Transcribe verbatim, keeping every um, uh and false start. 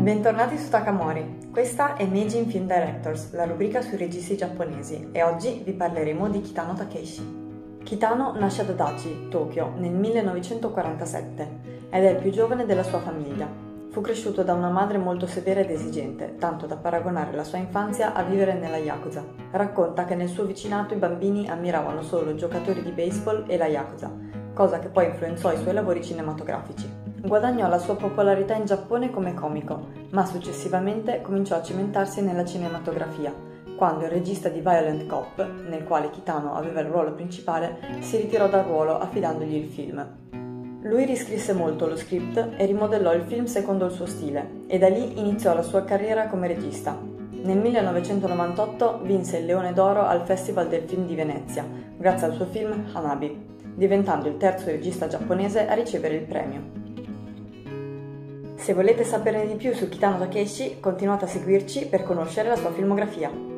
Bentornati su Takamori, questa è Meijin Film Directors, la rubrica sui registi giapponesi, e oggi vi parleremo di Kitano Takeshi. Kitano nasce ad Adachi, Tokyo, nel millenovecentoquarantasette ed è il più giovane della sua famiglia. Fu cresciuto da una madre molto severa ed esigente, tanto da paragonare la sua infanzia a vivere nella Yakuza. Racconta che nel suo vicinato i bambini ammiravano solo giocatori di baseball e la Yakuza, cosa che poi influenzò i suoi lavori cinematografici. Guadagnò la sua popolarità in Giappone come comico, ma successivamente cominciò a cimentarsi nella cinematografia, quando il regista di Violent Cop, nel quale Kitano aveva il ruolo principale, si ritirò dal ruolo affidandogli il film. Lui riscrisse molto lo script e rimodellò il film secondo il suo stile, e da lì iniziò la sua carriera come regista. Nel millenovecentonovantotto vinse il Leone d'Oro al Festival del Film di Venezia, grazie al suo film Hanabi, diventando il terzo regista giapponese a ricevere il premio. Se volete saperne di più su Kitano Takeshi, continuate a seguirci per conoscere la sua filmografia.